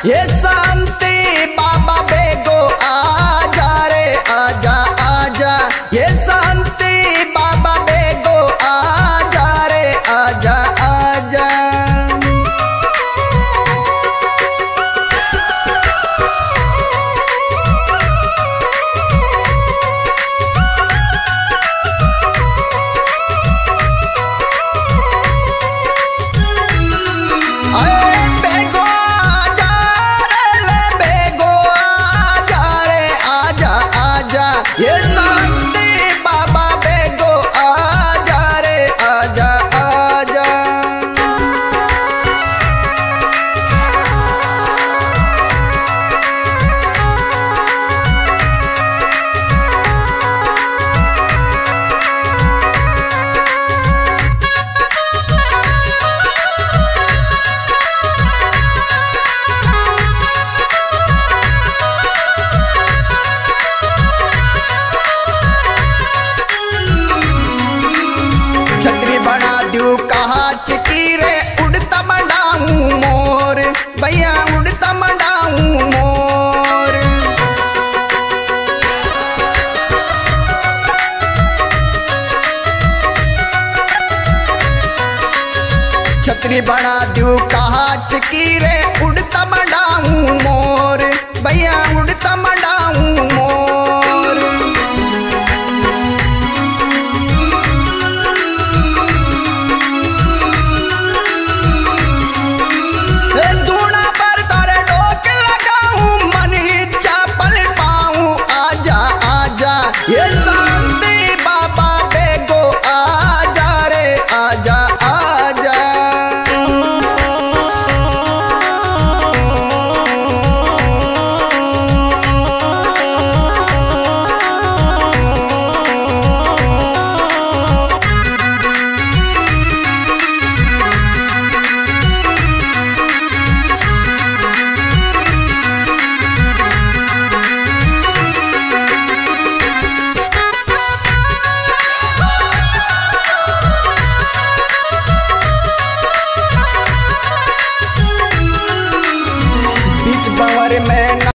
ये शांति बाबा बेगो आजा रे आजा आजा, ये शांति बाबा बेगो आजा रे आजा आजा। ये शांति बाबा बेगो आजा रे आजा आजा। छतरी बना दू कहा चिकी रे उड़ता मंडाऊं मोर, भैया उड़ता मंडाऊं मोर। छतरी बना दू कहा चिकी रे उड़ता मंडाऊं मोर, भैया उड़ता मंडाऊं मोर। दूना पर तारे डोक लगाऊं, मन इच्छा पल पाऊं, आजा आजा। ये शांति बाबा बेगो आजा रे आजा आजा। बीच बंवर में